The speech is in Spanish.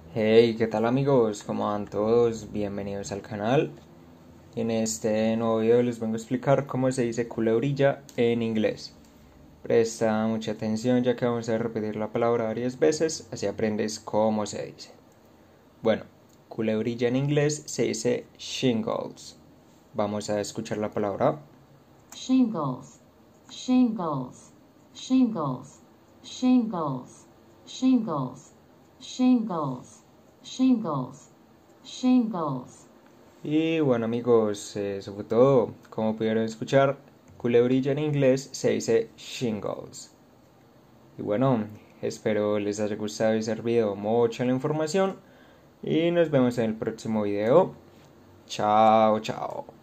Hey, ¿qué tal amigos? ¿Cómo van todos? Bienvenidos al canal. En este nuevo video les vengo a explicar cómo se dice culebrilla en inglés. Presta mucha atención ya que vamos a repetir la palabra varias veces, así aprendes cómo se dice. Bueno, culebrilla en inglés se dice shingles. Vamos a escuchar la palabra. Shingles, shingles, shingles, shingles, shingles, shingles, shingles, shingles. Y bueno amigos, eso fue todo. Como pudieron escuchar, culebrilla en inglés se dice shingles. Y bueno, espero les haya gustado y servido mucho la información. Y nos vemos en el próximo video. Chao, chao.